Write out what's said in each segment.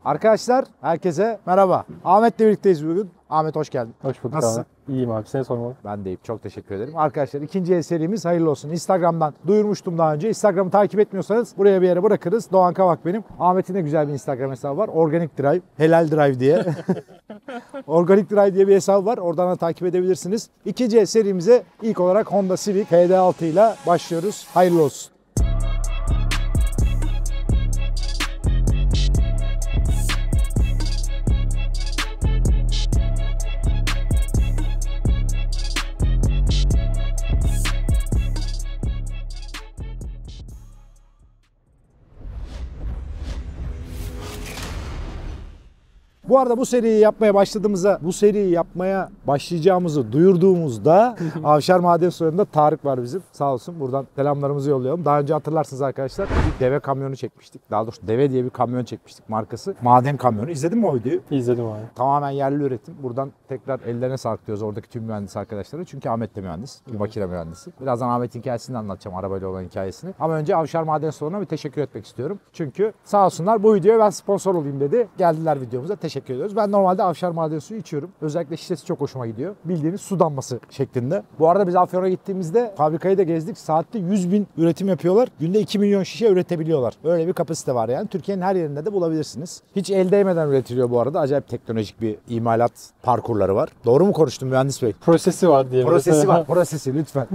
Arkadaşlar herkese merhaba. Ahmet'le birlikteyiz bugün. Ahmet hoş geldin. Hoş bulduk Nasılsın? abi. İyiyim abi. Seni sormalı. Ben de iyiyim. Çok teşekkür ederim. Arkadaşlar ikinci el serimiz hayırlı olsun. Instagram'dan duyurmuştum daha önce. Instagram'ı takip etmiyorsanız buraya bir yere bırakırız. Doğan Kavak benim. Ahmet'in de güzel bir Instagram hesabı var. Organic Drive, Helal Drive diye. Organic Drive diye bir hesabı var. Oradan da takip edebilirsiniz. İkinci el serimize ilk olarak Honda Civic HD6 ile başlıyoruz. Hayırlı olsun. Bu arada bu seriyi yapmaya başlayacağımızı duyurduğumuzda Avşar Maden Soyu'nda Tarık var bizim. Sağ olsun. Buradan selamlarımızı yollayalım. Daha önce hatırlarsınız arkadaşlar. Bir deve kamyonu çekmiştik. Daha doğrusu deve diye bir kamyon çekmiştik markası. Maden kamyonu. İzledin mi o videoyu? İzledim abi. Tamamen yerli üretim. Buradan tekrar ellerine sağlık diyoruz oradaki tüm mühendis arkadaşlara. Çünkü Ahmet de mühendis. Bir makine mühendisi. Birazdan Ahmet'in hikayesini anlatacağım. Arabayla olan hikayesini. Ama önce Avşar Maden Soyu'na bir teşekkür etmek istiyorum. Çünkü sağ olsunlar bu videoya ben sponsor olayım dedi. Geldiler videomuza. Teşekkür ediyoruz. Ben normalde Avşar Maden Suyu içiyorum. Özellikle şişesi çok hoşuma gidiyor. Bildiğiniz su damlası şeklinde. Bu arada biz Afyon'a gittiğimizde fabrikayı da gezdik. Saatte 100.000 üretim yapıyorlar. Günde 2 milyon şişe üretebiliyorlar. Öyle bir kapasite var yani. Türkiye'nin her yerinde de bulabilirsiniz. Hiç el değmeden üretiliyor bu arada. Acayip teknolojik bir imalat parkurları var. Doğru mu konuştum mühendis bey? Prosesi var diye. Prosesi var. Prosesi lütfen.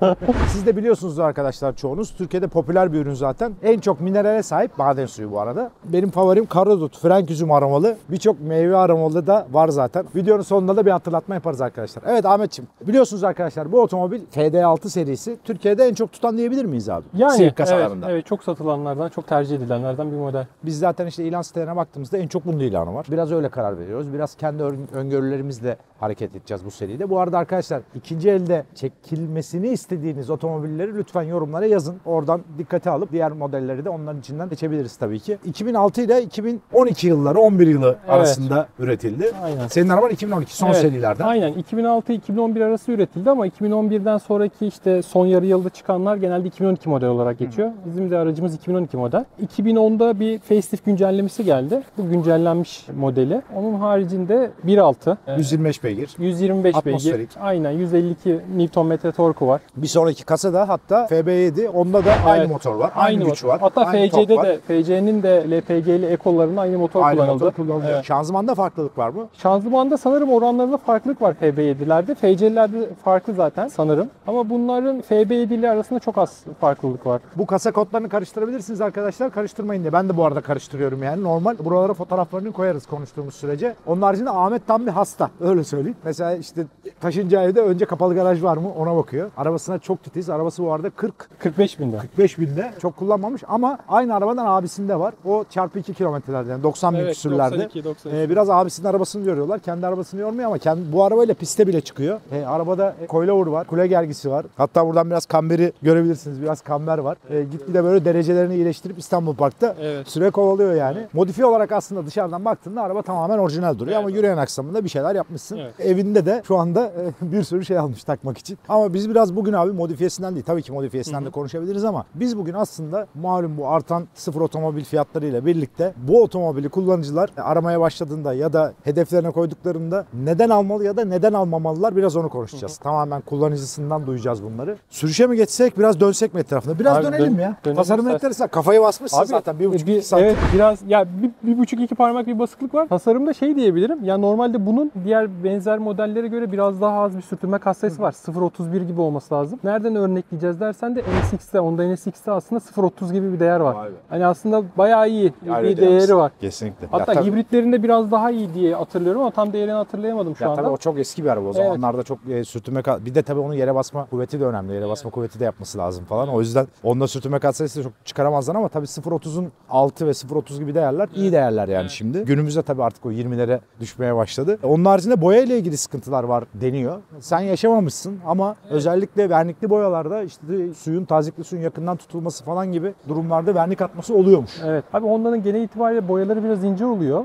Siz de biliyorsunuz arkadaşlar çoğunuz. Türkiye'de popüler bir ürün zaten. En çok minerale sahip maden suyu bu arada. Benim favorim karadut, frenk üzüm aromalı. Birçok meyve aromalı da var zaten. Videonun sonunda da bir hatırlatma yaparız arkadaşlar. Evet Ahmetciğim, biliyorsunuz arkadaşlar bu otomobil FD6 serisi Türkiye'de en çok tutan diyebilir miyiz abi? Yani Civic kasalarında. evet, çok satılanlardan, çok tercih edilenlerden bir model. Biz zaten işte ilan sitelerine baktığımızda en çok bunun ilanı var. Biraz öyle karar veriyoruz. Biraz kendi öngörülerimizle hareket edeceğiz bu seride. Bu arada arkadaşlar ikinci elde çekilmesini istediğiniz otomobilleri lütfen yorumlara yazın. Oradan dikkate alıp diğer modelleri de onların içinden seçebiliriz tabii ki. 2006 ile 2012 yılları 11 yılı arasında üretildi. Aynen. Senin araban 2012 son serilerden. Aynen. 2006-2011 arası üretildi ama 2011'den sonraki işte son yarı yılda çıkanlar genelde 2012 model olarak geçiyor. Bizim de aracımız 2012 model. 2010'da bir facelift güncellemesi geldi. Bu güncellenmiş modeli. Onun haricinde 1.6. 125 beygir. 125 Atmosferik. beygir. Aynen. 152 Nm torku var. Bir sonraki kasada hatta FB7 onda da aynı motor var. Aynı güç var. Hatta aynı FC'de tork var. de FC'nin de LPG'li ekolarında aynı motor Aynı kullanıldı. motor kullanılıyor. Evet. Şanzımanda farklılık var mı? Şanzımanda sanırım oranlarında farklılık var FB7'lerde. FC'lerde farklı zaten sanırım. Ama bunların FB7 ile arasında çok az farklılık var. Bu kasa kodlarını karıştırabilirsiniz arkadaşlar. Karıştırmayın diye. Ben de bu arada karıştırıyorum yani. Normal. Buralara fotoğraflarını koyarız konuştuğumuz sürece. Onun haricinde Ahmet tam bir hasta. Öyle söyleyeyim. Mesela işte taşınacağı evde önce kapalı garaj var mı ona bakıyor. Arabasına çok titiz. Arabası bu arada 45 binde. 45 binde. Çok kullanmamış ama aynı arabadan abisinde var. O çarpı 2 kilometrelerde yani 90 bin küsürlerde. 92. Biraz abisinin arabasını görüyorlar. Kendi arabasını yormuyor ama bu arabayla piste bile çıkıyor. Arabada coilover var. Kule gergisi var. Hatta buradan biraz kamberi görebilirsiniz. Biraz kamber var. Gitgide böyle derecelerini iyileştirip İstanbul Park'ta süre kovalıyor yani. Modifiye olarak aslında dışarıdan baktığında araba tamamen orijinal duruyor ama yürüyen aksamında bir şeyler yapmışsın. Evet. Evinde de şu anda bir sürü şey almış takmak için. Ama biz biraz bugün abi modifiyesinden değil. Tabii ki modifiyesinden de konuşabiliriz ama biz bugün aslında malum bu artan sıfır otomobil fiyatlarıyla birlikte bu otomobili kullanıcılar aramaya başladığında ya da hedeflerine koyduklarında neden almalı ya da neden almamalılar biraz onu konuşacağız. Tamamen kullanıcısından duyacağız bunları. Sürüşe mi geçsek biraz dönsek mi etrafında? Biraz abi, dönelim ya. Tasarım etlerse kafayı basmışsın abi, zaten 1,5-2 santim. Evet biraz ya 1,5-2 parmak bir basıklık var. Tasarımda şey diyebilirim. Ya normalde bunun diğer benzer modellere göre biraz daha az bir sürtünme katsayısı var. 0.31 gibi olması lazım. Nereden örnekleyeceğiz dersen de NSX'te, Honda NSX'te aslında 0.30 gibi bir değer var. Hani aslında bayağı iyi bir değeri var. Kesinlikle. Hatta hibritlerinde biraz daha iyi diye hatırlıyorum ama tam değerini hatırlayamadım şu anda. Tabii o çok eski bir araba o zamanlarda çok sürtünme bir de tabii onun yere basma kuvveti de önemli. Yere basma kuvveti de yapması lazım falan. O yüzden onda sürtünme katsayısı çok çıkaramazlar ama tabii 0.30'un altı ve 0.30 gibi değerler iyi değerler yani şimdi. Günümüzde tabii artık o 20'lere düşmeye başladı. Onun haricinde boya ile ilgili sıkıntılar var deniyor. Sen yaşamamışsın ama özellikle vernikli boyalarda işte tazikli suyun yakından tutulması falan gibi durumlarda vernik atması oluyormuş. Evet. Abi Honda'nın genel itibariyle boyaları biraz ince oluyor. O yüzden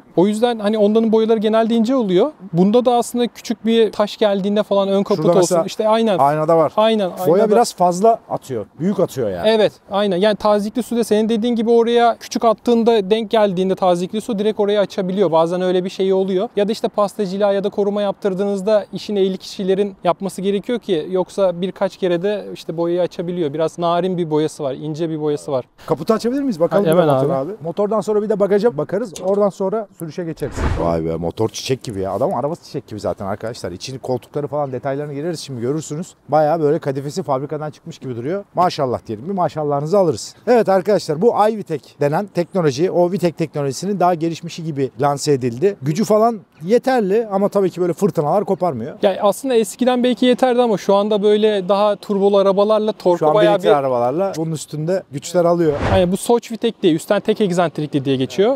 yüzden hani onların boyaları genelde ince oluyor. Bunda da aslında küçük bir taş geldiğinde falan ön kaput Şurada olsun. mesela İşte aynen. Aynada var. Aynen. Boya aynada- biraz fazla atıyor. Büyük atıyor yani. Evet, aynen. Yani tazikli su da senin dediğin gibi oraya küçük attığında denk geldiğinde tazikli su direkt orayı açabiliyor. Bazen öyle bir şey oluyor. Ya da işte pastacılığa ya da koruma yaptırdığınızda işin ehli kişilerin yapması gerekiyor ki yoksa birkaç kere de işte boyayı açabiliyor. Biraz narin bir boyası var, ince bir boyası var. Kaputu açabilir miyiz? Bakalım Hemen bir de motor abi. abi. Motordan sonra bir de bagaja bakarız. Oradan sonra sürüşe geçeriz. Vay be, motor çiçek gibi ya. Adamın arabası çiçek gibi zaten arkadaşlar. İçini, koltukları falan detaylarını gireriz şimdi, görürsünüz. Bayağı böyle kadifesi fabrikadan çıkmış gibi duruyor. Maşallah diyelim. Bir maşallahınızı alırız. Evet arkadaşlar, bu iVitek denen teknoloji, o Vitek teknolojisinin daha gelişmişi gibi lanse edildi. Gücü falan yeterli ama tabii ki böyle fırtınalar koparmıyor. Yani aslında eskiden belki yeterdi ama şu anda böyle daha turbolu arabalarla Şu torku an bayağı benimki bir... arabalarla bunun üstünde güçler alıyor. Yani bu Soç Vitek diye, üstten tek egzantrikli diye geçiyor.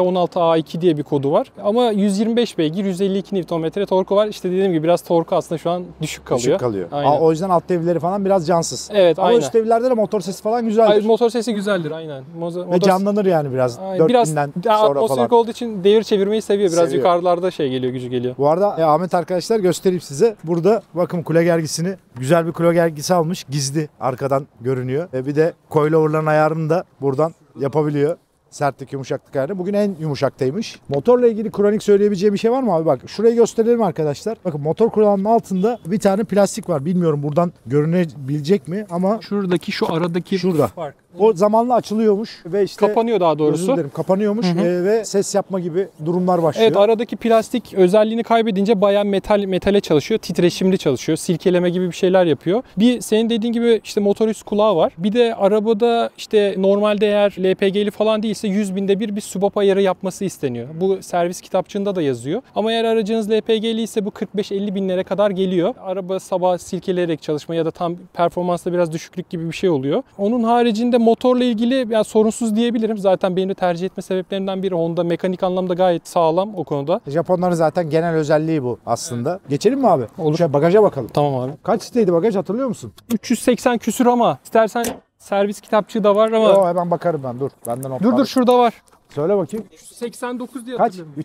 R16A2 diye bir kodu var. Ama 125 beygir, 152 Nm torku var. İşte dediğim gibi biraz torku aslında şu an düşük kalıyor. Düşük kalıyor. Aynen. O yüzden alt devreleri falan biraz cansız. Evet, Ama aynen. üst devlerde de motor sesi falan güzeldir. Ay, motor sesi güzeldir aynen. Ve canlanır yani biraz. Aynen. Biraz 4000'den daha sonra atmosferik falan. olduğu için devir çevirmeyi seviyor. Biraz Seviyor. yukarılarda şey geliyor, gücü geliyor. Bu arada Ahmet arkadaşlar, göstereyim size. Burada bakın kule gergisini, güzel bir kule gergisi almış. Gizli arkadan görünüyor. Bir de coilover'ların ayarını da buradan yapabiliyor. Sertlik, yumuşaklık ayarı. Bugün en yumuşaktaymış. Motorla ilgili kronik söyleyebileceğim bir şey var mı abi? Bak şurayı gösterelim arkadaşlar. Bakın motor kulağının altında bir tane plastik var. Bilmiyorum buradan görünebilecek mi ama Şuradaki şu aradaki Şurada. fark. o zamanla açılıyormuş ve işte Kapanıyor daha özür doğrusu. dilerim, kapanıyormuş ve ses yapma gibi durumlar başlıyor. Evet, aradaki plastik özelliğini kaybedince bayağı metale çalışıyor. Titreşimli çalışıyor. Silkeleme gibi bir şeyler yapıyor. Bir senin dediğin gibi işte motor üst kulağı var. Bir de arabada işte normalde eğer LPG'li falan değilse 100 binde bir subap ayarı yapması isteniyor. Bu servis kitapçığında da yazıyor. Ama eğer aracınız LPG'li ise bu 45-50 binlere kadar geliyor. Araba sabah silkeleyerek çalışma ya da tam performansta biraz düşüklük gibi bir şey oluyor. Onun haricinde motorla ilgili yani sorunsuz diyebilirim. Zaten benim de tercih etme sebeplerimden biri. Honda mekanik anlamda gayet sağlam o konuda. Japonların zaten genel özelliği bu aslında. Geçelim mi abi? Olur. Şöyle bagaja bakalım. Tamam abi. Kaç siteydi bagaj, hatırlıyor musun? 380 küsür ama istersen servis kitapçığı da var ama Yo, hemen bakarım ben, dur. Benden dur şurada var. Söyle bakayım. 389 diye Kaç? hatırlıyorum.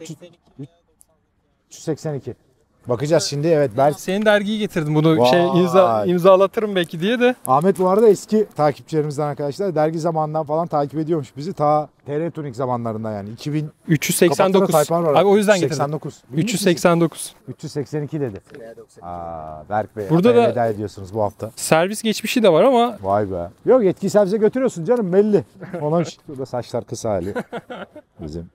382. Bakacağız şimdi, evet. Belki Senin dergiyi getirdim bunu Vay. imzalatırım belki diye de. Ahmet bu arada eski takipçilerimizden arkadaşlar. Dergi zamanından falan takip ediyormuş bizi. Ta TR Tuning zamanlarında yani. 2000 389. Taypan var. Abi o yüzden getirdim. 89. 389. 382 dedi. Berk Bey. Burada da- veda ediyorsunuz bu hafta. Servis geçmişi de var ama Vay be. Yok, yetkiyi servise götürüyorsun canım, belli. Ona şurada saçlar kısa hali. Bizim.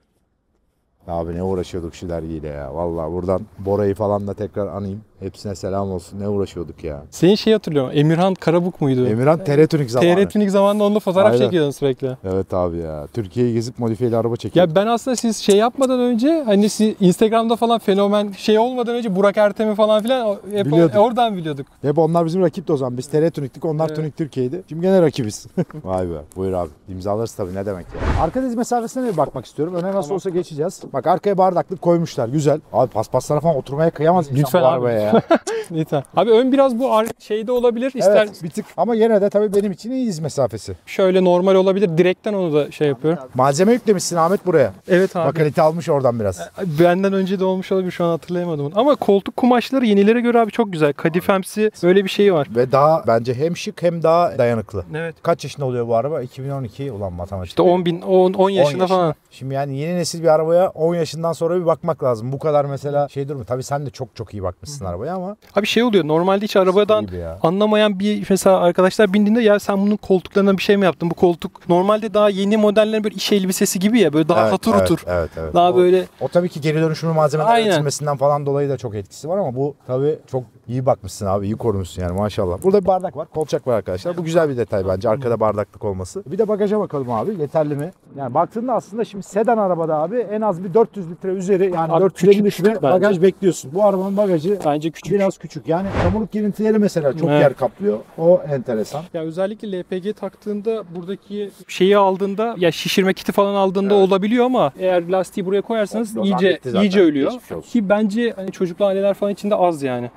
Abi ne uğraşıyorduk şu dergiyle ya. Vallahi buradan Bora'yı falan da tekrar anayım. Hepsine selam olsun. Ne uğraşıyorduk ya. senin şey hatırlıyorum. Emirhan Karabuk muydu? Emirhan TR Tuning zamanı. TR Tuning zamanında onunla fotoğraf Aynen. çekiyordun sürekli. Evet abi ya. Türkiye'yi gezip modifiyeli araba çekiyor. Ya ben aslında siz şey yapmadan önce hani siz Instagram'da falan fenomen şey olmadan önce Burak Ertem'i falan filan hep Biliyorduk. oradan biliyorduk. Hep onlar bizim rakipti o zaman. Biz TR Tuning'dik, onlar Evet. Tuning Türkiye'ydi. Şimdi gene rakibiz. Vay be. Buyur abi. İmzalarız tabii, ne demek ya. Arka diz mesafesine bir bakmak istiyorum. Öne nasıl olsa geçeceğiz. Bak arkaya bardaklık koymuşlar. Güzel. Abi paspaslara falan oturmaya kıyamaz insan Lütfen bu abi. arabaya ya. Lütfen. Abi ön biraz bu şeyde olabilir. İster Evet, bir tık. Ama gene de tabii benim için iyi diz mesafesi. şöyle normal olabilir. Direkten onu da şey yapıyorum. Malzeme yüklemişsin Ahmet buraya. Evet abi. Bak kalite almış oradan biraz. Benden önce de olmuş olabilir, şu an hatırlayamadım onu. Ama koltuk kumaşları yenilere göre abi çok güzel. Kadifemsi böyle bir şey var. Ve daha bence hem şık hem daha dayanıklı. Evet. Kaç yaşında oluyor bu araba? 2012. Ulan matematik. İşte 10 yaşında falan. Şimdi yani yeni nesil bir arabaya 10 yaşından sonra bir bakmak lazım. Bu kadar mesela şey durmuyor. Tabii sen de çok iyi bakmışsın arabaya ama. Abi şey oluyor, normalde hiç arabadan İyi ya. anlamayan bir mesela arkadaşlar bindiğinde ya sen bunun koltuklarından bir şey mi yaptın? Bu koltuk normalde daha yeni modellerin böyle iş elbisesi gibi ya, böyle daha hatır otur. Evet. Daha o, böyle o tabii ki geri dönüşümlü malzemeler Aynen. üretilmesinden falan dolayı da çok etkisi var ama bu tabii çok iyi bakmışsın abi. İyi korumuşsun yani, maşallah. Burada bir bardak var. Kolçak var arkadaşlar. Bu güzel bir detay bence. Arkada bardaklık olması. Bir de bagaja bakalım abi. Yeterli mi? Yani baktığında aslında şimdi sedan arabada abi en az bir 400 litre üzeri, yani Abi 450 küçük litre bence. bagaj bekliyorsun. Bu arabanın bagajı bence küçük. biraz küçük. Yani çamurluk girintileri mesela çok Evet. yer kaplıyor. O enteresan. Ya özellikle LPG taktığında buradaki şeyi aldığında ya şişirme kiti falan aldığında olabiliyor ama eğer lastiği buraya koyarsanız O zaman iyice bitti zaten. iyice ölüyor. Geçmiş olsun. Ki bence hani çocuklu aileler falan için de az yani. Az evet.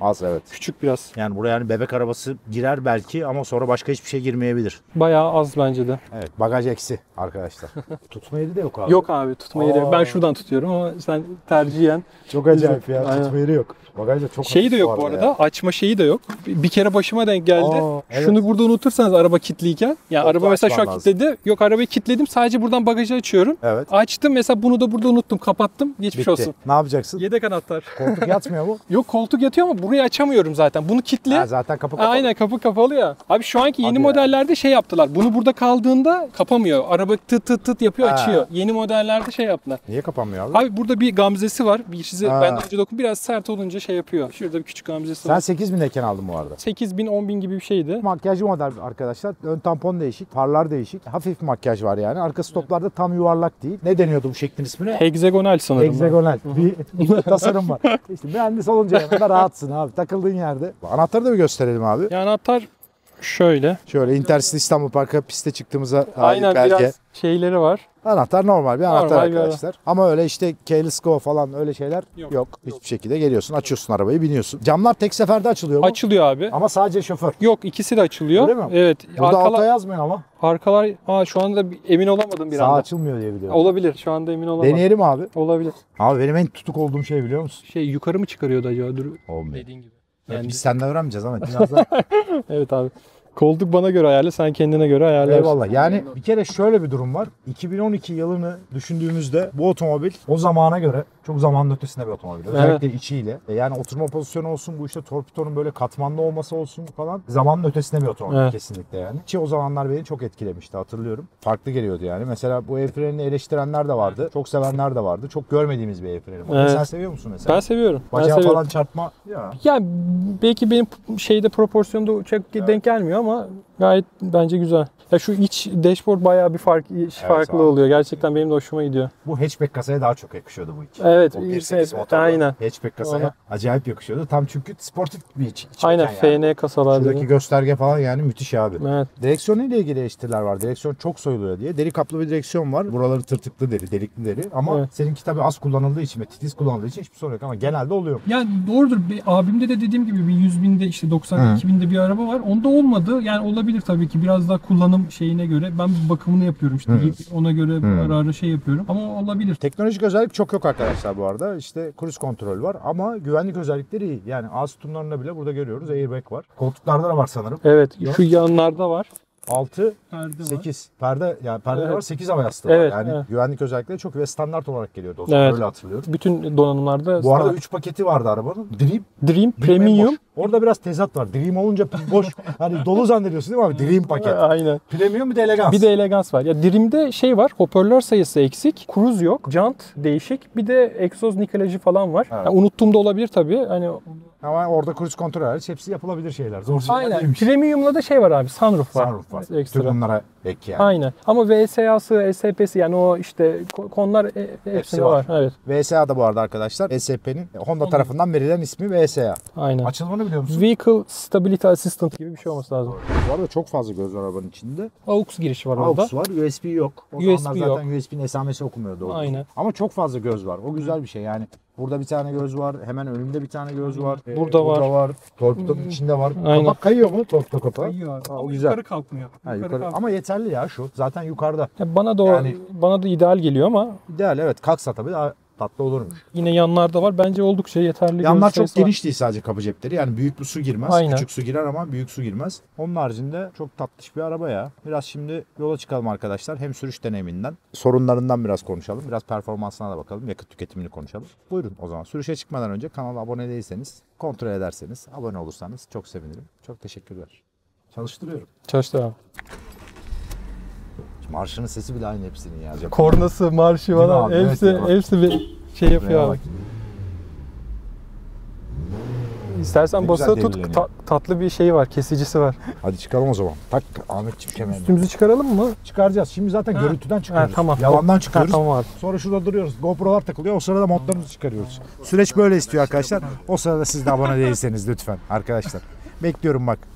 Küçük biraz. Yani buraya yani bebek arabası girer belki ama sonra başka hiçbir şey girmeyebilir. Bayağı az bence de. Evet, bagaj eksi arkadaşlar. Tutma yeri de yok abi. Yok abi, tutma yeri yok. Ben Aa. şuradan tutuyorum ama sen tercihen. Çok acayip ya. Aynen. Tutma yeri yok. Bagaj da çok Şeyi de hafif yok bu arada. ya. Açma şeyi de yok. Bir kere başıma denk geldi. Aa, evet. Şunu burada unutursanız araba kilitliyken. Yani Koltuğu araba mesela şu an açman kilitledi. Yok, arabayı kilitledim. Sadece buradan bagajı açıyorum. Evet. Açtım mesela, bunu da burada unuttum. Kapattım. Geçmiş Bitti. olsun. Ne yapacaksın? Yedek anahtar. Koltuk yatmıyor mu? Yok, koltuk yatıyor ama burayı açamıyorum zaten. Bunu kilitli. Ha, zaten kapı kapalı. Aynen, kapı kapalı ya. Abi şu anki yeni Hadi ya. modellerde şey yaptılar. Bunu burada kaldığında kapamıyor. Araba tıt tıt tıt yapıyor, Ha. açıyor. Yeni modellerde şey yaptılar. Niye kapanmıyor abi? Abi burada bir gamzesi var. Bir size Ha. benden önce dokun, biraz sert olunca şey yapıyor. Şurada bir küçük gamzesi Sen var. 8000'deyken aldın bu arada. 8000 10.000 gibi bir şeydi. Makyajlı model arkadaşlar. Ön tampon değişik, farlar değişik. Hafif makyaj var yani. Arka stoplarda tam yuvarlak değil. Ne deniyordu bu şeklin ismine? Hexagonal sanırım. Hexagonal. Bir tasarım var. İşte mühendis olunca yanında rahatsın abi. Takıldığın yerde. Anahtarı da bir gösterelim abi. Yani anahtar şöyle. Şöyle Intercity İstanbul Park'a piste çıktığımıza dair Aynen, belge. biraz şeyleri var. Anahtar normal bir anahtar Normal bir arkadaşlar. Ama öyle işte keyless go falan öyle şeyler yok. Hiçbir şekilde geliyorsun, açıyorsun arabayı, biniyorsun. Camlar tek seferde açılıyor mu? Açılıyor abi. Ama sadece şoför. Yok, ikisi de açılıyor. Öyle mi? Evet. Burada alta yazmıyor ama. Arkalar şu anda emin olamadım bir Sağ anda. açılmıyor diye biliyorum. Olabilir. Şu anda emin olamadım. Deneyelim abi. Olabilir. Abi benim en tutuk olduğum şey biliyor musun? Şey, yukarı mı çıkarıyordu acaba? Dur. Olmuyor. Dediğin gibi. Yani biz senden öğrenmeyeceğiz ama biraz da Evet abi. Koltuk bana göre ayarlı, sen kendine göre ayarlarsın. eyvallah. Yani bir kere şöyle bir durum var. 2012 yılını düşündüğümüzde bu otomobil o zamana göre çok zamanın ötesinde bir otomobil. Özellikle içiyle. Yani oturma pozisyonu olsun, bu işte torpidonun böyle katmanlı olması olsun falan. Zamanın ötesinde bir otomobil Evet. kesinlikle yani. Ki o zamanlar beni çok etkilemişti, hatırlıyorum. Farklı geliyordu yani. Mesela bu el frenini eleştirenler de vardı. Çok sevenler de vardı. Çok görmediğimiz bir el freni. Evet. Sen seviyor musun mesela? Ben seviyorum. Ben Bacağı seviyorum. falan çarpma. Ya. Ya belki benim şeyde proporsiyonda çok denk gelmiyor ama gayet bence güzel. Ya şu iç dashboard bayağı bir farklı abi. oluyor. Gerçekten benim de hoşuma gidiyor. Bu hatchback kasaya daha çok yakışıyordu bu iç. Evet, O iyi 1.8 evet, motorlu aynen. hatchback kasaya Ona. acayip yakışıyordu. Tam çünkü sportif bir iç. Aynen, yani. FN kasalar Şuradaki dedi. gösterge falan yani müthiş abi. Evet. Direksiyonu ile ilgili eleştiriler var. Direksiyon çok soyuluyor diye. Deri kaplı bir direksiyon var. Buraları tırtıklı deri, delikli deri. Ama Evet. seninki tabii az kullanıldığı için ve titiz kullanıldığı için hiçbir sorun yok. Ama genelde oluyor. Yani doğrudur. Abimde de dediğim gibi bir 100 binde işte 92 binde bir araba var. Onda olmadı. Yani olabilir tabii ki. Biraz daha kullanım şeyine göre. Ben bir bakımını yapıyorum işte. Ona göre ara ara şey yapıyorum. Ama olabilir. Teknolojik özellik çok yok arkadaşlar bu arada. İşte cruise kontrol var ama güvenlik özellikleri iyi. Yani ağız sütunlarında bile burada görüyoruz. Airbag var. Koltuklarda da var sanırım. Evet. Yok. Şu yanlarda var. 6, Perde var. 8. Perde yani perdeler Evet. var, 8 hava yastığı Evet, var. Yani evet. güvenlik özellikleri çok ve standart olarak geliyordu o zaman. Evet. Öyle hatırlıyorum. Bütün donanımlarda Bu arada standart. 3 paketi vardı arabanın. Dream, Dream, Dream en Premium. boş. Orada biraz tezat var. Dream olunca boş. Hani dolu zannediyorsun değil mi abi? Dream paket. Aynen. Premium bir de elegans. Bir de elegans var. Ya Dream'de şey var, hoparlör sayısı eksik, cruise yok, jant değişik, bir de egzoz nikelajı falan var. Evet. Yani unuttuğumda olabilir tabii. Hani Ama orada cruise kontrol hariç hepsi yapılabilir şeyler. Zor şeyler aynen. değilmiş. Premium'da da şey var abi, sunroof var. Sunroof var. Ekstra. Tüm bunlara ek yani. Aynen. Ama VSA'sı, SP'si yani o işte konular hepsinde var. var. Evet. VSA da bu arada arkadaşlar SCP'nin Honda tarafından verilen ismi VSA. Aynen. Açılımını biliyor musun? Vehicle Stability Assistant gibi bir şey olması lazım. Bu arada çok fazla göz var arabanın içinde. AUX girişi var orada. AUX var, USB yok. O USB zamanlar zaten USB'nin esamesi okumuyordu. Aynen. Ama çok fazla göz var. O güzel bir şey yani. Burada bir tane göz var. Hemen önümde bir tane göz var. Burada var. Burada var. Torpidonun içinde var. Aynen. Kapak kayıyor mu? Torpido kapağı. Kayıyor abi. Ha, o Ama güzel. yukarı kalkmıyor. Ha, yukarı. Ama yeterli ya şu. Zaten yukarıda. Ya bana da Yani- bana da ideal geliyor ama İdeal evet. Kalksa tabii daha tatlı olurmuş. yine yanlarda var. Bence oldukça yeterli. Yanlar göz çok sayısı var. geniş değil sadece kapı cepleri. Yani büyük bir su girmez. Aynen. Küçük su girer ama büyük su girmez. Onun haricinde çok tatlış bir araba ya. Biraz şimdi yola çıkalım arkadaşlar. Hem sürüş deneyiminden, sorunlarından biraz konuşalım. Biraz performansına da bakalım. Yakıt tüketimini konuşalım. Buyurun o zaman. Sürüşe çıkmadan önce kanala abone değilseniz, kontrol ederseniz, abone olursanız çok sevinirim. Çok teşekkürler. Çalıştırıyorum. Çalıştı abi. Marşının sesi bile aynı hepsinin ya. Kornası, marşı Değil mi falan abi? hepsi Evet ya. hepsi bir şey yapıyor Buraya abi. bak. İstersen Ne basılı güzel tut, devriliyor. tatlı bir şey var, kesicisi var. Hadi çıkalım o zaman. Tak Ahmetciğim kemerini. Üstümüzü çıkaralım mı? Çıkaracağız. Şimdi zaten Ha. görüntüden çıkıyoruz. Ha, tamam. Yalandan çıkıyoruz. Ha, tamam abi. Sonra şurada duruyoruz. GoPro'lar takılıyor. O sırada modlarımızı çıkarıyoruz. Süreç böyle istiyor arkadaşlar. O sırada siz de abone değilseniz lütfen arkadaşlar. Bekliyorum bak.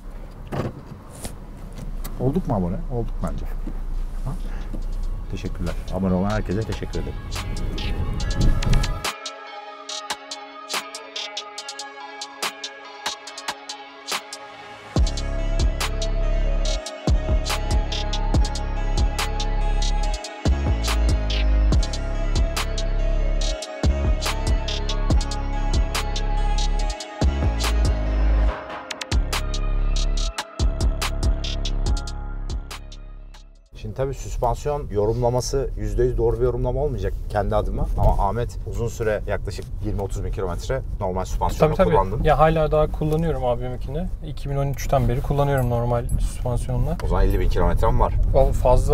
Olduk mu abone? Olduk bence. Ha? Teşekkürler. Abone olan herkese teşekkür ederim. tabii süspansiyon yorumlaması %100 doğru bir yorumlama olmayacak kendi adıma. Ama Ahmet uzun süre yaklaşık 20-30 bin kilometre normal süspansiyonu kullandın. Ya hala daha kullanıyorum abiminkini. 2013'ten beri kullanıyorum normal süspansiyonla. O zaman 50 bin kilometrem var. O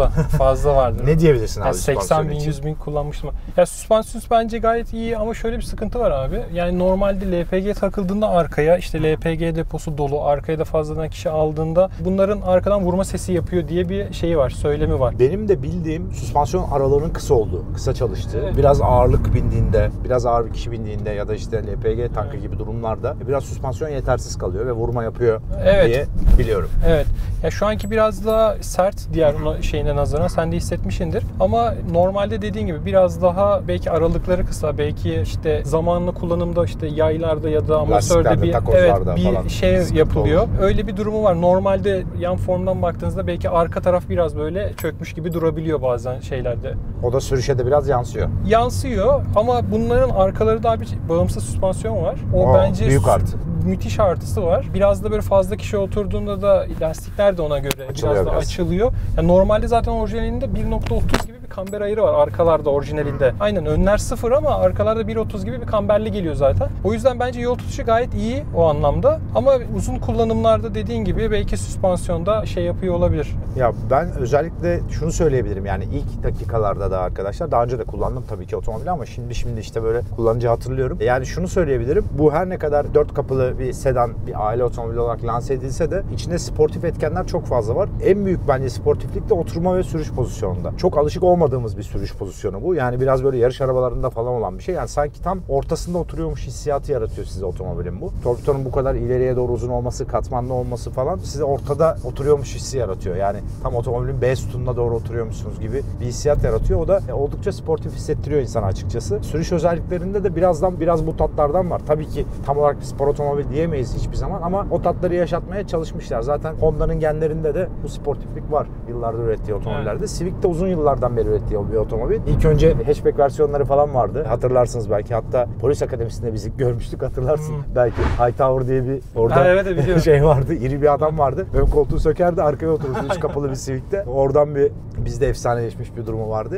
fazla vardır. Ne diyebilirsin abi yani 80 bin, için? 100 bin kullanmıştım. Ya süspansiyon bence gayet iyi ama şöyle bir sıkıntı var abi. Yani normalde LPG takıldığında arkaya işte LPG deposu dolu, arkaya da fazladan kişi aldığında bunların arkadan vurma sesi yapıyor diye bir şey var, söylemi var. Benim de bildiğim süspansiyon aralarının kısa olduğu, kısa çalıştığı. Evet. Biraz ağırlık bindiğinde, biraz ağır bir kişi bindiğinde ya da işte LPG tankı gibi durumlarda biraz süspansiyon yetersiz kalıyor ve vurma yapıyor diye biliyorum. Evet. Ya şu anki biraz daha sert diğer şeyine nazaran sen de hissetmişsindir. Ama normalde dediğin gibi biraz daha belki aralıkları kısa, belki işte zamanlı kullanımda işte yaylarda ya da amatörde bir falan şey yapılıyor. Olur. Öyle bir durumu var. Normalde yan formdan baktığınızda belki arka taraf biraz böyle çökmüş gibi durabiliyor bazen şeylerde. O da sürüşe de biraz yansıyor. Yansıyor ama bunların arkaları daha bir bağımsız süspansiyon var. O bence büyük artı. Müthiş artısı var. Biraz da böyle fazla kişi oturduğunda da lastikler de ona göre biraz da açılıyor. Yani normalde zaten orijinalinde 1.30 gibi bir kamber ayarı var arkalarda orijinalinde. Aynen önler 0 ama arkalarda 1.30 gibi bir kamberli geliyor zaten. O yüzden bence yol tutuşu gayet iyi o anlamda. Ama uzun kullanımlarda dediğin gibi belki süspansiyonda şey yapıyor olabilir. Ya ben özellikle şunu söyleyebilirim, yani ilk dakikalarda da arkadaşlar, daha önce de kullandım tabii ki otomobili ama şimdi işte böyle kullanınca hatırlıyorum. Yani şunu söyleyebilirim, bu her ne kadar 4 kapılı bir sedan, bir aile otomobili olarak lanse edilse de içinde sportif etkenler çok fazla var. En büyük bence sportiflik de oturma ve sürüş pozisyonunda. Çok alışık olmadığımız bir sürüş pozisyonu bu. Yani biraz böyle yarış arabalarında falan olan bir şey. Yani sanki tam ortasında oturuyormuş hissiyatı yaratıyor size otomobilin bu. Torpido'nun bu kadar ileriye doğru uzun olması, katmanlı olması falan size ortada oturuyormuş hissi yaratıyor. Yani tam otomobilin B sütununa doğru oturuyormuşsunuz gibi bir hissiyat yaratıyor. O da oldukça sportif hissettiriyor insana açıkçası. Sürüş özelliklerinde de biraz bu tatlardan var. Tabii ki tam olarak bir spor otomobil diyemeyiz hiçbir zaman ama o tatları yaşatmaya çalışmışlar. Zaten Honda'nın genlerinde de bu sportiflik var yıllardır ürettiği otomobillerde. Evet. Civic de uzun yıllardan beri ürettiği bir otomobil. İlk önce hatchback versiyonları falan vardı. Hatırlarsınız belki, hatta polis akademisinde bizi görmüştük, hatırlarsın. Belki Hightower diye bir orada evet, şey vardı. İri bir adam vardı. Ön koltuğu sökerdi, arkaya otururdu. 3 kapılı bir Civic'te. Oradan bizde efsaneleşmiş bir durumu vardı.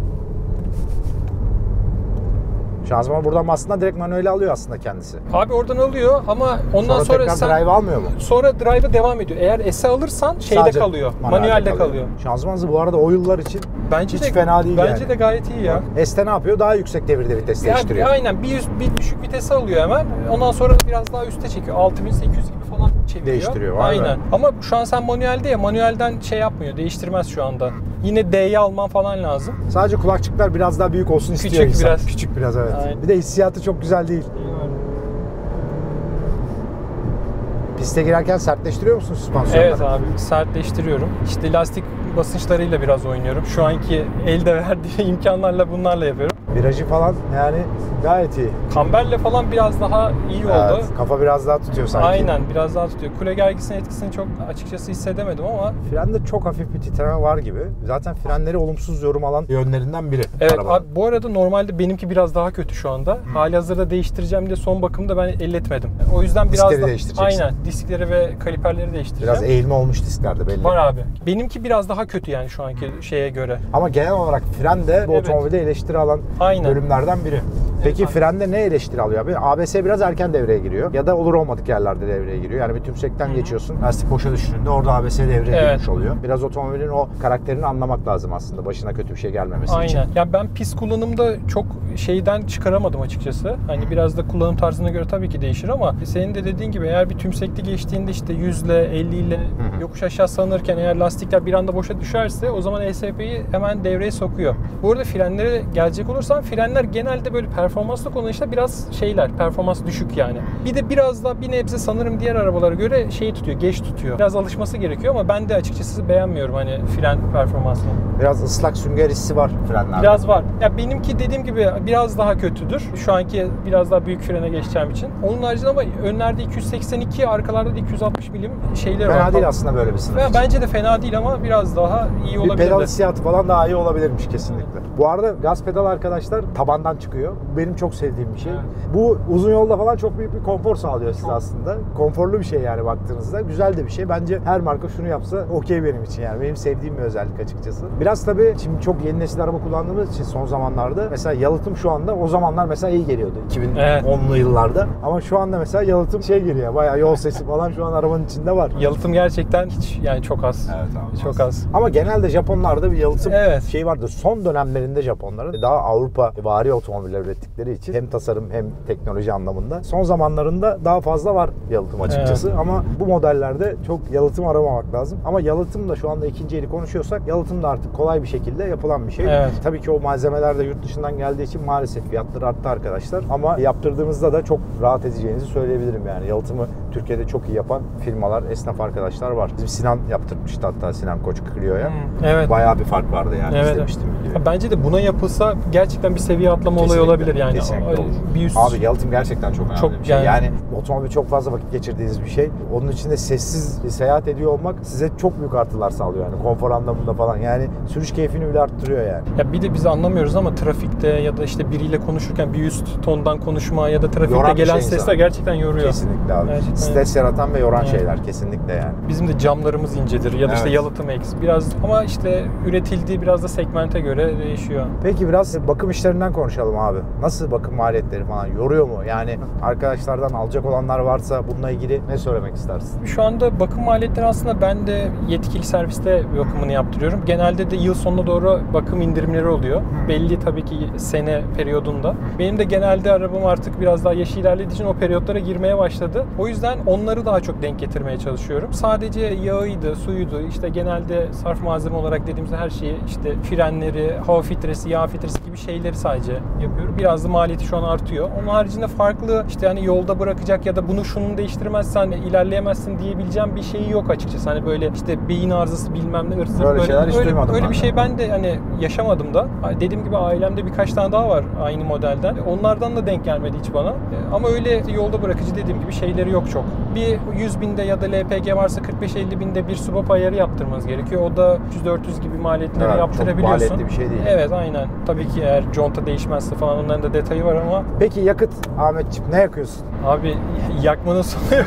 Şanzıman buradan aslında direkt manueli alıyor aslında kendisi. Abi oradan alıyor ama ondan sonra sen drive almıyor mu? Sonra drive'a devam ediyor. Eğer S'e alırsan şeyde kalıyor. Manuelde kalıyor. Şanzıman hızı bu arada o yıllar için bence hiç fena değil bence de gayet iyi ya. S'te ne yapıyor? Daha yüksek devirde vites değiştiriyor. Aynen. Bir düşük vitese alıyor hemen. Ondan sonra biraz daha üste çekiyor. 6800 gibi falan çeviriyor. Değiştiriyor. Aynen. Ama şu an sen manuelde ya, manuelden şey yapmıyor. Değiştirmez şu anda. Yine D'yi alman falan lazım. Sadece kulakçıklar biraz daha büyük olsun istiyor insan. Biraz. Küçük biraz evet. Aynen. Bir de hissiyatı çok güzel değil. Piste girerken sertleştiriyor musun süspansiyonları? Evet abi, sertleştiriyorum. İşte lastik basınçlarıyla biraz oynuyorum. Şu anki elde verdiği imkanlarla bunlarla yapıyorum. Virajı falan yani gayet iyi. Kamberle falan biraz daha iyi oldu. Evet, kafa biraz daha tutuyor sanki. Aynen, biraz daha tutuyor. Kule gergisinin etkisini çok açıkçası hissedemedim ama. Frende çok hafif bir titreme var gibi. Zaten frenleri olumsuz yorum alan yönlerinden biri. Evet abi, bu arada normalde benimki biraz daha kötü şu anda. Halihazırda değiştireceğim diye son bakımda ben elletmedim. O yüzden biraz diskleri değiştireceksin. Aynen, diskleri ve kaliperleri değiştireceğim. Biraz eğilme olmuş disklerde belli. Var abi. Benimki biraz daha kötü yani şu anki şeye göre. Ama genel olarak fren de bu otomobilde eleştiri alan bölümlerden biri. Peki frende ne eleştiri alıyor abi? ABS biraz erken devreye giriyor ya da olur olmadık yerlerde devreye giriyor. Yani bir tümsekten geçiyorsun. Lastik boşa düştüğünde orada ABS devreye girmiş oluyor. Biraz otomobilin o karakterini anlamak lazım aslında. Başına kötü bir şey gelmemesi için. Aynen. Yani ben pist kullanımda çok şeyden çıkaramadım açıkçası. Hani biraz da kullanım tarzına göre tabii ki değişir ama senin de dediğin gibi eğer bir tümsekli geçtiğinde işte 100 ile 50 ile yokuş aşağı salınırken eğer lastikler bir anda boşa düşerse o zaman ESP'yi hemen devreye sokuyor. Bu arada frenlere gelecek olursam frenler genelde böyle performanslı kullanışta biraz performans düşük yani. Bir de biraz daha bir nebze sanırım diğer arabalara göre şeyi tutuyor, geç tutuyor. Biraz alışması gerekiyor ama ben de açıkçası beğenmiyorum hani fren performansını. Biraz ıslak sünger hissi var frenlerde. Biraz var. Ya benimki dediğim gibi biraz daha kötüdür. Şu anki biraz daha büyük frene geçeceğim için. Onun haricinde ama önlerde 282, arkalarda da 260 milim şeyler var. Fena değil aslında böyle bir sınıf. Bence de fena değil ama biraz daha iyi olabilir. Bir pedal hissiyatı falan daha iyi olabilirmiş kesinlikle. Bu arada gaz pedal arkadaşlar arkadaşlar tabandan çıkıyor. Benim çok sevdiğim bir şey. Evet. Bu uzun yolda falan çok büyük bir konfor sağlıyor size aslında. Konforlu bir şey yani baktığınızda. Güzel de bir şey. Bence her marka şunu yapsa okey benim için yani. Benim sevdiğim bir özellik açıkçası. Biraz tabii şimdi çok yeni nesil araba kullandığımız için son zamanlarda mesela yalıtım şu anda o zamanlar mesela iyi geliyordu 2010'lu yıllarda. Ama şu anda mesela yalıtım geliyor. Bayağı yol sesi falan şu an arabanın içinde var. Yalıtım gerçekten hiç yani çok az. Evet abi. Çok az. Ama genelde Japonlarda bir yalıtım Evet. vardır. Son dönemlerinde Japonların daha Avrupa vari otomobiller ürettikleri için hem tasarım hem teknoloji anlamında son zamanlarında daha fazla var yalıtım açıkçası. Ama bu modellerde çok yalıtım aramamak lazım. Ama yalıtım da şu anda ikinci eli konuşuyorsak yalıtım da artık kolay bir şekilde yapılan bir şey. Evet. Tabii ki o malzemeler de yurt dışından geldiği için maalesef fiyatları arttı arkadaşlar. Ama yaptırdığınızda da çok rahat edeceğinizi söyleyebilirim yani. Yalıtımı Türkiye'de çok iyi yapan firmalar, esnaf arkadaşlar var. Bizim Sinan yaptırmıştı hatta Sinan Koç Clio'ya. Evet. Bayağı bir fark vardı yani. Evet. İzlemiştim videoyu. Bence de buna yapılsa gerçekten bir seviye atlama olayı olabilir yani. Kesinlikle olur. Bir üst... Abi yalıtım gerçekten çok önemli Çok bir şey. yani- Yani otomobil çok fazla vakit geçirdiğiniz bir şey. Onun içinde sessiz seyahat ediyor olmak size çok büyük artılar sağlıyor yani. Konfor anlamında falan. Yani sürüş keyfini bile arttırıyor yani. Ya bir de biz anlamıyoruz ama trafikte ya da işte biriyle konuşurken bir üst tondan konuşma ya da trafikte Yoran bir gelen şey sesler insanı. gerçekten yoruyor. Kesinlikle abi. Gerçekten. Stres yaratan ve yoran Evet. şeyler kesinlikle yani. Bizim de camlarımız incedir ya da işte Evet. yalıtım eks. Biraz ama işte üretildiği biraz da segmente göre değişiyor. Peki biraz bakım işlerinden konuşalım abi. Nasıl bakım maliyetleri falan yoruyor mu? Yani arkadaşlardan alacak olanlar varsa bununla ilgili ne söylemek istersin? Şu anda bakım maliyetleri aslında ben de yetkili serviste bakımını yaptırıyorum. Genelde de yıl sonuna doğru bakım indirimleri oluyor. Belli tabii ki sene periyodunda. Benim de genelde arabam artık biraz daha yaşı ilerlediği için o periyotlara girmeye başladı. O yüzden onları daha çok denk getirmeye çalışıyorum. Sadece yağıydı, suyuydu, işte genelde sarf malzeme olarak dediğimiz her şeyi, işte frenleri, hava filtresi, yağ filtresi gibi şeyleri sadece yapıyorum. Biraz da maliyeti şu an artıyor. Onun haricinde farklı işte hani yolda bırakacak ya da bunu şunu değiştirmezsen ilerleyemezsin diyebileceğim bir şeyi yok açıkçası. Hani böyle işte beyin arızası bilmem ne ırzı Böyle şeyler hiç duymadım öyle ben bir de. şey ben de hani yaşamadım da. Dediğim gibi ailemde birkaç tane daha var aynı modelden. Onlardan da denk gelmedi hiç bana. Ama öyle yolda bırakıcı dediğim gibi şeyleri yok çok. Bir 100 binde ya da LPG varsa 45-50 binde bir subap ayarı yaptırmanız gerekiyor. O da 300-400 gibi maliyetleri Evet, çok yaptırabiliyorsun. maliyetli bir şey değil. Evet aynen. Tabii ki eğer conta değişmezse falan onların da detayı var ama Peki yakıt Ahmetciğim ne yakıyorsun? abi yakmanın sonu yok.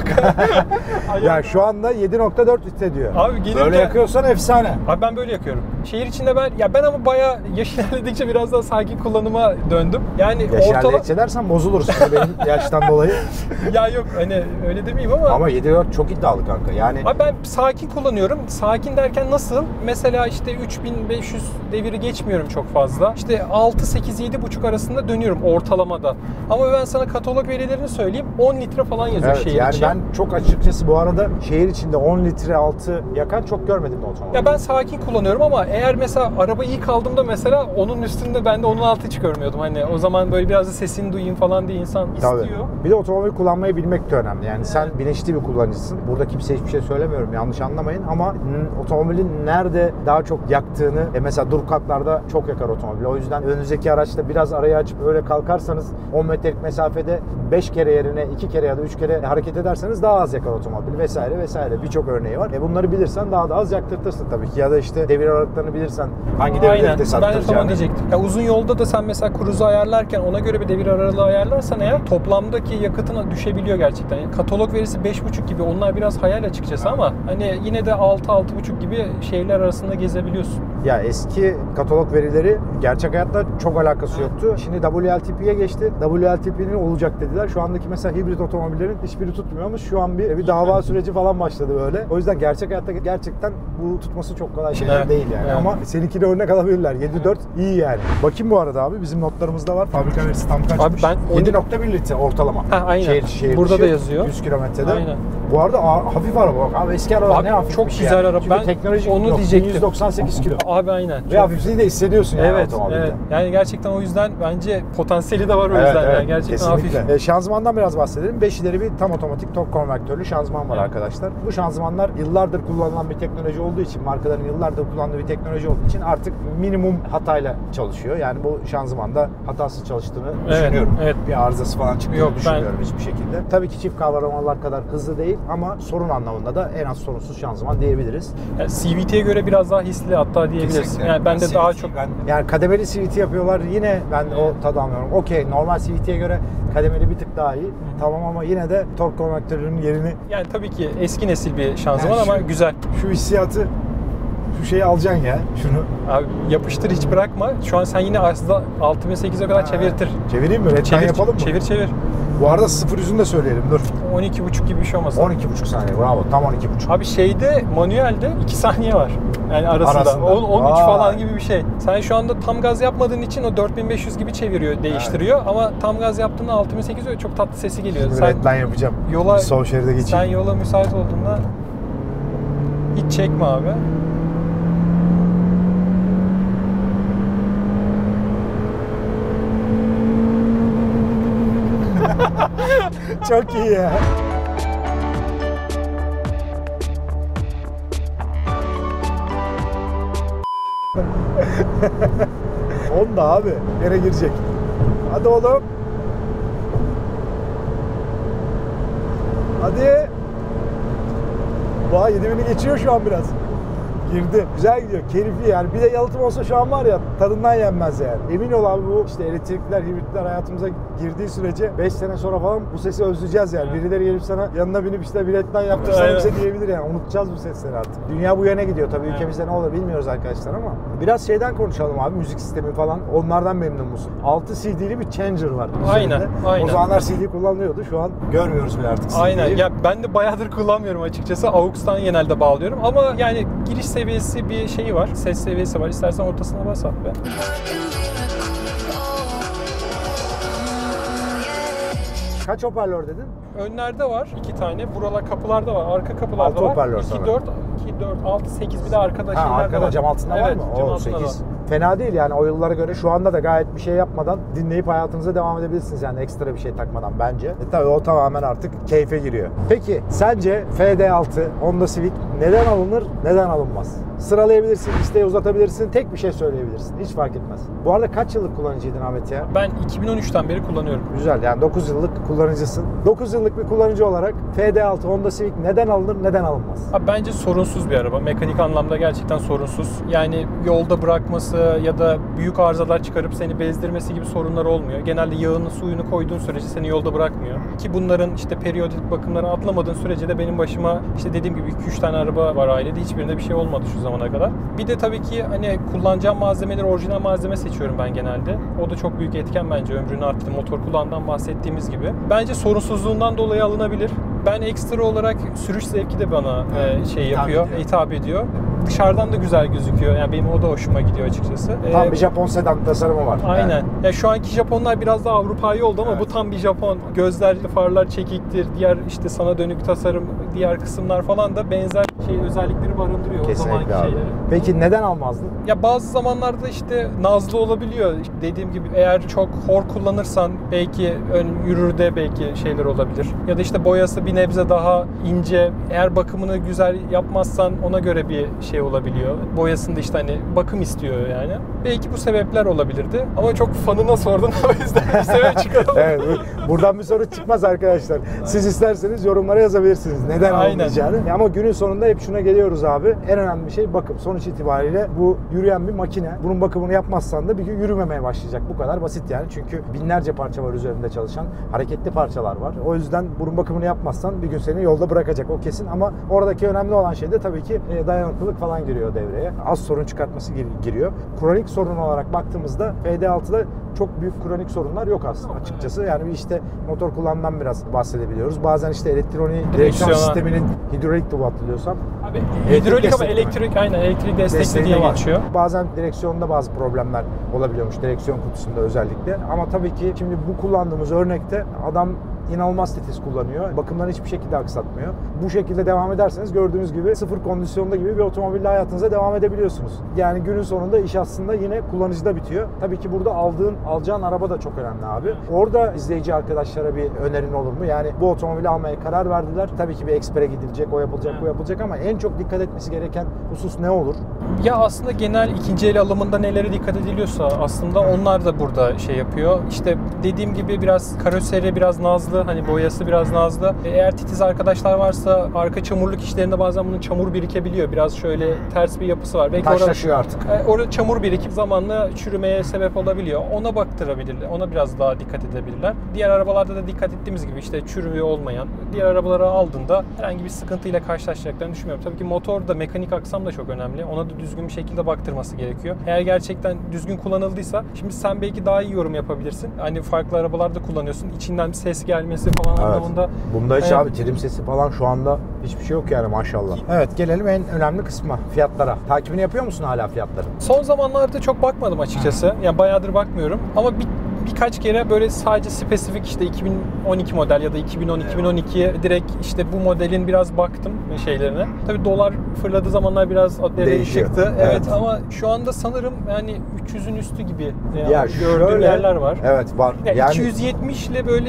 Ya şu anda 7.4 litre diyor. Abi gelirken... Böyle yakıyorsan efsane. Abi ben böyle yakıyorum. Şehir içinde ben ama bayağı yaş ilerledikçe biraz daha sakin kullanıma döndüm. Yani Yaş ortalama... ilerledikçe dersen bozulursun benim yaştan dolayı. Ya yok hani öyle demeyeyim ama... Ama 7.4 çok iddialı kanka. Yani Abi ben sakin kullanıyorum. Sakin derken nasıl? Mesela işte 3500 deviri geçmiyorum çok fazla. İşte 6, 8, 7,5 arasında dönüyorum ortalamada. Ama ben sana katalog verilerini söyleyeyim. 10 litre falan yazıyor evet şehir yani içi. ben çok açıkçası bu arada şehir içinde 10 litre altı yakan çok görmedim de otomobil. Ya ben sakin kullanıyorum ama eğer mesela araba ilk aldığımda mesela onun üstünde ben de onun altı hiç görmüyordum. Hani o zaman böyle biraz da sesini duyayım falan diye insan istiyor. Tabii. Bir de otomobil kullanmayı bilmek de önemli. Yani sen bilinçli bir kullanıcısın. Burada kimseye hiçbir şey söylemiyorum. Yanlış anlamayın ama otomobilin nerede daha çok yaktığını mesela dur katlarda çok yakar otomobil. O yüzden önünüzdeki araçta biraz arayı açıp öyle kalkarsanız 10 metrelik mesafede 5 kere yerine 2 kere ya da 3 kere hareket ederseniz daha az yakar otomobil vesaire vesaire. Birçok örneği var. Bunları bilirsen daha da az yaktırtırsın tabii ki. Ya da işte devir aralıklarını bilirsen hangi devirleri Aynen. de Ben de sattıracağını. tamam diyecektim. Ya uzun yolda da sen mesela cruise'u ayarlarken ona göre bir devir aralığı ayarlarsan eğer toplamdaki yakıtına düşebiliyor gerçekten. Yani katalog verisi 5,5 gibi onlar biraz hayal açıkçası ama hani yine de 6-6,5 gibi şeyler arasında gezebiliyorsun. Ya eski katalog verileri gerçek hayatta çok alakası yoktu. Şimdi WLTP'ye geçti. WLTP'nin olacak dediler. Şu andaki mesela hibrit otomobillerin hiçbiri tutmuyormuş. Şu an bir dava süreci falan başladı böyle. O yüzden gerçek hayatta gerçekten bu tutması çok kolay şeyler Evet. değil yani. Evet. Ama seninkine örnek alabilirler. 7.4 iyi yani. Bakayım bu arada abi bizim notlarımızda var. Fabrika verisi tam kaçmış? Abi ben 7.1 litre ortalama. Ha, aynen. Şehir Burada dışı, da yazıyor. 100 kilometrede. Aynen. Bu arada hafif araba bak abi eski araba Abi ne hafif çok bir şey güzel yani. araba. Çünkü Ben teknolojik onu yok. diyecektim. 198 kilo. Abi aynen. Ve hafifliği de hissediyorsun yani Evet, otomobilde. evet. Yani gerçekten o yüzden bence potansiyeli de var o yüzden. Yani gerçekten kesinlikle. hafif. Şanzımandan biraz bahsedelim. 5 ileri bir tam otomatik tork konvertörlü şanzıman var arkadaşlar. Bu şanzımanlar yıllardır kullanılan bir teknoloji olduğu için, markaların yıllardır kullandığı bir teknoloji olduğu için artık minimum hatayla çalışıyor. Yani bu şanzımanda hatasız çalıştığını düşünüyorum. Evet. Bir arızası falan çıktığını Yok, düşünmüyorum hiçbir şekilde. Tabii ki çift kavramalar kadar hızlı değil ama sorun anlamında da en az sorunsuz şanzıman diyebiliriz. Yani CVT'ye göre biraz daha hisli hatta diyebilirim. diyebiliriz. Kesinlikle. Yani ben de CVT, daha çok yani kademeli CVT yapıyorlar, yine ben o tadı almıyorum. Okey, normal CVT'ye göre kademeli bir tık daha iyi. Tamam, ama yine de tork konvektörünün yerini, yani tabii ki eski nesil bir şanzıman Yani ama şu- güzel. şu hissiyatı, şu şeyi alacaksın ya, şunu. Abi yapıştır, hiç bırakma. Şu an sen yine aslında 6008'e kadar çevirtir. Çevireyim mi? Redline yapalım mı? Çevir. Bu arada 0 yüzünü de söyleyelim, dur. 12,5 gibi bir şey olmasın. 12,5 saniye, bravo, tam 12,5. Abi şeyde, manuelde 2 saniye var. Yani arasında. 13 Vay. falan gibi bir şey. Sen şu anda tam gaz yapmadığın için o 4500 gibi çeviriyor, değiştiriyor. Ama tam gaz yaptığında 6800 çok tatlı sesi geliyor. Şimdi Sen redline yapacağım. yola, Bir sol şeride geçeyim. sen yola müsait olduğunda hiç çekme abi. Çok iyi ya. Honda abi. Yere girecek. Hadi oğlum. Hadi. Vay, 7000'i geçiyor şu an biraz. Girdi. Güzel gidiyor. Keyifli yani. Bir de yalıtım olsa şu an var ya, tadından yenmez yani. Emin ol abi, bu işte elektrikler, hibritler hayatımıza girdiği sürece 5 sene sonra falan bu sesi özleyeceğiz yani. Birileri gelip sana yanına binip işte biletten yaptırsana Aynen. bize diyebilir yani. Unutacağız bu sesleri artık. Dünya bu yöne gidiyor. Tabii ülkemizde ne olur bilmiyoruz arkadaşlar ama. Biraz şeyden konuşalım abi, müzik sistemi falan. Onlardan memnun musun? 6 CD'li bir changer var. Aynen, üzerinde. aynen. O zamanlar CD kullanılıyordu. Şu an görmüyoruz bile artık CD'yi. Aynen. Ya ben de bayağıdır kullanmıyorum açıkçası. AUX'tan genelde bağlıyorum. Ama yani giriş seviyesi bir şeyi var. Ses seviyesi var. İstersen ortasına bas abi. Kaç hoparlör dedin? Önlerde var 2 tane. Buralar kapılarda var. Arka kapılarda Altı var. hoparlör 2, sana. 4, 6, 8 bir de arkada Ha, şeyler de arkada var. cam altında var Evet, mı? cam O altında 8. da. Fena değil yani, o yıllara göre şu anda da gayet bir şey yapmadan dinleyip hayatınıza devam edebilirsiniz yani, ekstra bir şey takmadan bence. Tabii o tamamen artık keyfe giriyor. Peki sence FD6 Honda Civic neden alınır, neden alınmaz? Sıralayabilirsin, listeyi uzatabilirsin, tek bir şey söyleyebilirsin. Hiç fark etmez. Bu arada kaç yıllık kullanıcıydın Ahmet ya? Ben 2013'ten beri kullanıyorum. Güzel, yani 9 yıllık kullanıcısın. 9 yıllık bir kullanıcı olarak FD6 Honda Civic neden alınır, neden alınmaz? Abi bence sorunsuz bir araba. Mekanik anlamda gerçekten sorunsuz. Yani yolda bırakması ya da büyük arızalar çıkarıp seni bezdirmesi gibi sorunlar olmuyor. Genelde yağını, suyunu koyduğun sürece seni yolda bırakmıyor. Ki bunların işte periyodik bakımları atlamadığın sürece de benim başıma işte dediğim gibi 2-3 tane araba var ailede. Hiçbirinde bir şey olmadı şu zamana kadar. Bir de tabii ki hani kullanacağım malzemeleri orijinal malzeme seçiyorum ben genelde. O da çok büyük etken bence ömrünü arttırdı. Motor kullandan bahsettiğimiz gibi. Bence sorunsuzluğundan dolayı alınabilir. Ben ekstra olarak sürüş zevki de bana şey yapıyor, hitap ediyor. Dışarıdan da güzel gözüküyor. Yani benim o da hoşuma gidiyor açıkçası. Tam bir Japon sedan tasarımı var. Aynen. Yani. Ya şu anki Japonlar biraz daha Avrupa'yı oldu ama Evet. bu tam bir Japon. Gözler, farlar çekiktir. Diğer işte sana dönük tasarım, diğer kısımlar falan da benzer özellikleri barındırıyor o zamanki Kesinlikle abi. şeyleri. Peki neden almazdın? Ya bazı zamanlarda işte nazlı olabiliyor. İşte dediğim gibi eğer çok hor kullanırsan belki ön yürürde belki şeyler olabilir. Ya da işte boyası bir nebze daha ince. Eğer bakımını güzel yapmazsan ona göre bir şey olabiliyor. Boyasında işte hani bakım istiyor yani. Belki bu sebepler olabilirdi. Ama çok fanına sordun o yüzden bir sebep çıkaralım. Evet, buradan bir soru çıkmaz arkadaşlar. Siz isterseniz yorumlara yazabilirsiniz neden Aynen. almayacağını. Ama günün sonunda hep şuna geliyoruz abi. En önemli şey bakım. Sonuç itibariyle bu yürüyen bir makine. Bunun bakımını yapmazsan da bir gün yürümemeye başlayacak. Bu kadar basit yani. Çünkü binlerce parça var üzerinde çalışan. Hareketli parçalar var. O yüzden bunun bakımını yapmazsan bir gün seni yolda bırakacak, o kesin. Ama oradaki önemli olan şey de tabii ki dayanıklılık falan giriyor devreye. Az sorun çıkartması giriyor. Kronik sorun olarak baktığımızda FD6'da çok büyük kronik sorunlar yok aslında açıkçası. Yani bir işte motor kullanımdan biraz bahsedebiliyoruz. Bazen işte elektronik direksiyon sisteminin hidrolik bu hatırlıyorsam. Abi hidrolik ama destekli aynen elektrik destekli desteği diye de var. geçiyor. Bazen direksiyonda bazı problemler olabiliyormuş, direksiyon kutusunda özellikle. Ama tabii ki şimdi bu kullandığımız örnekte adam inanılmaz titiz kullanıyor. Bakımdan hiçbir şekilde aksatmıyor. Bu şekilde devam ederseniz gördüğünüz gibi sıfır kondisyonda gibi bir otomobille hayatınıza devam edebiliyorsunuz. Yani günün sonunda iş aslında yine kullanıcıda bitiyor. Tabii ki burada alacağın araba da çok önemli abi. Orada izleyici arkadaşlara bir önerin olur mu? Yani bu otomobili almaya karar verdiler. Tabii ki bir ekspere gidilecek, o yapılacak, bu yapılacak ama en çok dikkat etmesi gereken husus ne olur? Ya aslında genel ikinci el alımında nelere dikkat ediliyorsa aslında onlar da burada şey yapıyor. İşte dediğim gibi biraz karoseri, biraz nazlı nazlı. Hani boyası biraz nazlı. Eğer titiz arkadaşlar varsa arka çamurluk işlerinde bazen bunun çamur birikebiliyor. Biraz şöyle ters bir yapısı var. Belki Taşlaşıyor artık. Orada çamur birikip zamanla çürümeye sebep olabiliyor. Ona baktırabilirler. Ona biraz daha dikkat edebilirler. Diğer arabalarda da dikkat ettiğimiz gibi işte çürüğü olmayan, diğer arabaları aldığında herhangi bir sıkıntıyla karşılaşacaklarını düşünmüyorum. Tabii ki motor da, mekanik aksam da çok önemli. Ona da düzgün bir şekilde baktırması gerekiyor. Eğer gerçekten düzgün kullanıldıysa, şimdi sen belki daha iyi yorum yapabilirsin. Hani farklı arabalarda kullanıyorsun. İçinden bir ses gelmesi falan anlamında. Bunda hiç abi trim sesi falan şu anda hiçbir şey yok yani maşallah. Evet, gelelim en önemli kısma, fiyatlara. Takibini yapıyor musun hala fiyatların? Son zamanlarda çok bakmadım açıkçası. Yani bayağıdır bakmıyorum. Ama birkaç kere böyle sadece spesifik işte 2012 model ya da 2010-2012'ye direkt işte bu modelin biraz baktım şeylerine. Tabii dolar fırladığı zamanlar biraz değişiyor. çıktı. Evet. Evet ama şu anda sanırım yani 300'ün üstü gibi Ya gördüğüm şöyle, yerler var. Evet var. Yani 270 ile böyle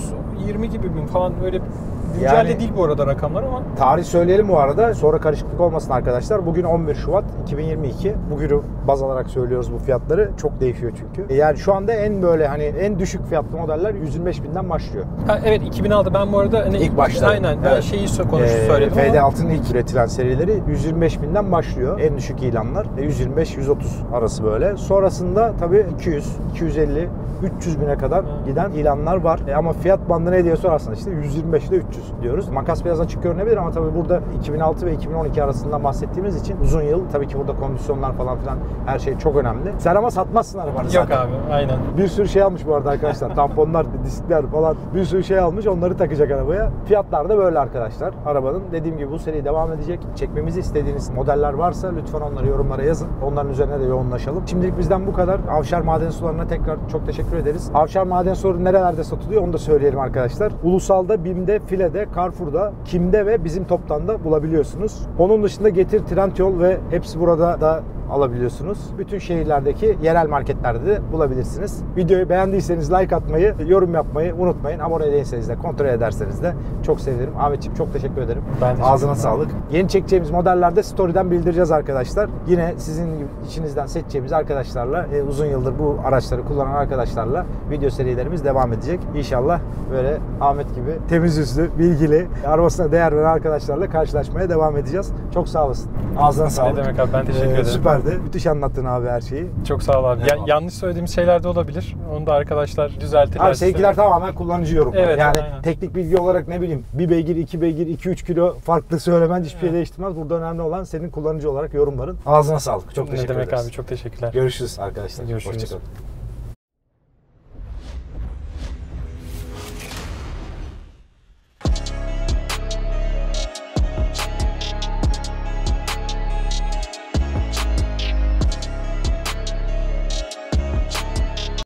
320 gibi mi falan böyle güncelde Yani- değil bu arada rakamlar ama. Tarih söyleyelim bu arada. Sonra karışıklık olmasın arkadaşlar. Bugün 11 Şubat 2022. Bugünü baz alarak söylüyoruz bu fiyatları. Çok değişiyor çünkü. Yani şu anda en böyle hani en düşük fiyatlı modeller 125.000'den başlıyor. Ha, evet 2006 ben bu arada hani İlk başta. aynen ben Evet. şeyi söyledim ama. FD6'nın ilk üretilen serileri 125.000'den başlıyor. En düşük ilanlar 125-130 arası böyle. Sonrasında tabii 200, 250, 300 bine kadar giden ilanlar var. Ama fiyat bandı ne diye sorarsanız işte 125 ile 300 diyoruz. Makas biraz açık görünebilir ama tabii burada 2006 ve 2012 arasından bahsettiğimiz için uzun yıl tabii ki burada kondisyonlar falan filan her şey çok önemli. Sen ama satmazsın arabanı zaten. Yok abi aynen. Bir sürü şey almış bu arada arkadaşlar. Tamponlar, diskler falan bir sürü şey almış. Onları takacak arabaya. Fiyatlar da böyle arkadaşlar. Arabanın dediğim gibi bu seri devam edecek. Çekmemizi istediğiniz modeller varsa lütfen onları yorumlara yazın. Onların üzerine de yoğunlaşalım. Şimdilik bizden bu kadar. Avşar Maden Suları'na tekrar çok teşekkür ederiz. Avşar Maden Suları nerelerde satılıyor onu da söyleyelim arkadaşlar. Ulusal'da, BİM'de, File'de, Carrefour'da, Kim'de ve bizim Toptan'da bulabiliyorsunuz. Onun dışında Getir, Trendyol ve hepsi burada da alabiliyorsunuz. Bütün şehirlerdeki yerel marketlerde de bulabilirsiniz. Videoyu beğendiyseniz like atmayı, yorum yapmayı unutmayın. Abone değilseniz de kontrol ederseniz de çok sevinirim. Ahmetciğim çok teşekkür ederim. Ben teşekkür Ağzına ederim. sağlık. Yeni çekeceğimiz modellerde story'den bildireceğiz arkadaşlar. Yine sizin içinizden seçeceğimiz arkadaşlarla, uzun yıldır bu araçları kullanan arkadaşlarla video serilerimiz devam edecek. İnşallah böyle Ahmet gibi temiz yüzlü, bilgili, arabasına değer veren arkadaşlarla karşılaşmaya devam edeceğiz. Çok sağ olasın. Ağzına sağlık. Ne demek abi ben teşekkür ederim. Süperdi. Müthiş anlattın abi her şeyi. Çok sağ ol abi. Yanlış söylediğim şeyler de olabilir. Onu da arkadaşlar düzeltirler. Abi seninkiler tamamen kullanıcı yorumları. Evet, yani aynen. teknik bilgi olarak ne bileyim bir beygir, iki beygir, 2-3 kilo farklı söylemen hiçbir şey değiştirmez. Burada önemli olan senin kullanıcı olarak yorumların. Ağzına sağlık. Çok Ne teşekkür demek ederiz. abi çok teşekkürler. Görüşürüz arkadaşlar. Görüşürüz. Hoşçakalın.